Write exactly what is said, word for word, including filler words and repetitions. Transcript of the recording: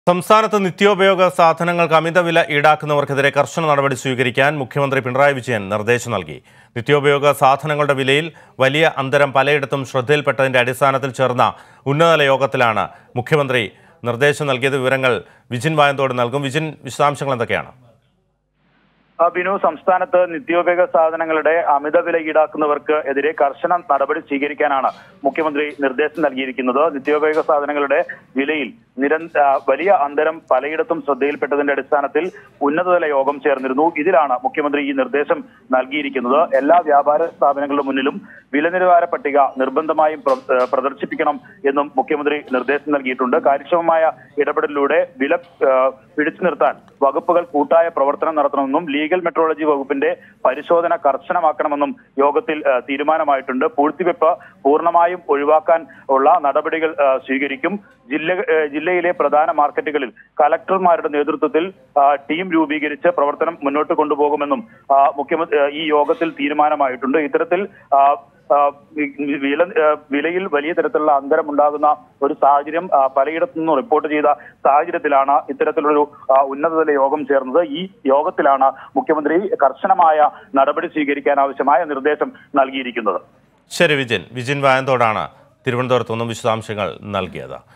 സംസ്ഥാനത്ത് നിത്യോപയോഗ സാധനങ്ങൾക്ക് അമിതവില ഈടാക്കുന്നവർക്കെതിരെ കർശന നടപടി സ്വീകരിക്കാൻ മുഖ്യമന്ത്രി പിണറായി വിജയൻ നിർദ്ദേശം നൽകി. നിത്യോപയോഗ സാധനങ്ങളുടെ വിലയിൽ വലിയ അന്തരം പലയിടത്തും ശ്രദ്ധയിൽപ്പെട്ടതിന്റെ അടിസ്ഥാനത്തിൽ ചേർന്ന ഉന്നതതല യോഗത്തിലാണ് മുഖ്യമന്ത്രി നിർദ്ദേശം നൽകിയത്. വിവരങ്ങൾ വിജിൻ വായന്തോട് നൽകും. വിജിൻ, വിശദാംശങ്ങൾ എന്തൊക്കെയാണ്? ബിനു, സംസ്ഥാനത്ത് നിത്യോപയോഗ സാധനങ്ങളുടെ അമിതവില ഈടാക്കുന്നവർക്ക് എതിരെ കർശന നടപടി സ്വീകരിക്കാനാണ് മുഖ്യമന്ത്രി നിർദ്ദേശം നൽകിയിരിക്കുന്നത്. നിത്യോപയോഗ സാധനങ്ങളുടെ വിലയിൽ നിരന്തര വലിയ അന്തരം പലയിടത്തും ശ്രദ്ധയിൽപ്പെട്ടതിന്റെ അടിസ്ഥാനത്തിൽ ഉന്നതതല യോഗം ചേർന്നിരുന്നു. ഇതിലാണ് മുഖ്യമന്ത്രി ഈ നിർദ്ദേശം നൽകിയിരിക്കുന്നത്. എല്ലാ വ്യാപാര സ്ഥാപനങ്ങളുടെ മുന്നിലും വില നിലവാര പട്ടിക നിർബന്ധമായും പ്രദർശിപ്പിക്കണം എന്നും മുഖ്യമന്ത്രി നിർദ്ദേശം നൽകിയിട്ടുണ്ട്. കാര്യക്ഷമമായ ഇടപെടലിലൂടെ വില പിടിച്ചു നിർത്താൻ വകുപ്പുകൾ കൂട്ടായ പ്രവർത്തനം നടത്തണമെന്നും ലീഗൽ മെട്രോളജി വകുപ്പിന്റെ പരിശോധന കർശനമാക്കണമെന്നും യോഗത്തിൽ തീരുമാനമായിട്ടുണ്ട്. പൂഴ്ത്തിവെപ്പ് പൂർണ്ണമായും ഒഴിവാക്കാൻ ഉള്ള നടപടികൾ സ്വീകരിക്കും. ജില്ല ജില്ലയിലെ പ്രധാന മാർക്കറ്റുകളിൽ കലക്ടർമാരുടെ നേതൃത്വത്തിൽ ടീം രൂപീകരിച്ച് പ്രവർത്തനം മുന്നോട്ട് കൊണ്ടുപോകുമെന്നും മുഖ്യമന്ത്രി ഈ യോഗത്തിൽ തീരുമാനമായിട്ടുണ്ട്. ഇത്തരത്തിൽ വില വിലയിൽ വലിയ തരത്തിലുള്ള അന്തരം ഉണ്ടാകുന്ന ഒരു സാഹചര്യം പലയിടത്തു നിന്നും റിപ്പോർട്ട് ചെയ്ത സാഹചര്യത്തിലാണ് ഇത്തരത്തിലൊരു ഉന്നതതല യോഗം ചേർന്നത്. ഈ യോഗത്തിലാണ് മുഖ്യമന്ത്രി കർശനമായ നടപടി സ്വീകരിക്കാൻ ആവശ്യമായ നിർദ്ദേശം നൽകിയിരിക്കുന്നത്. ശരി വിജിൻ, വിജിൻ വായന്തോടാണ് തിരുവനന്തപുരത്ത് നിന്നും വിശദാംശങ്ങൾ നൽകിയത്.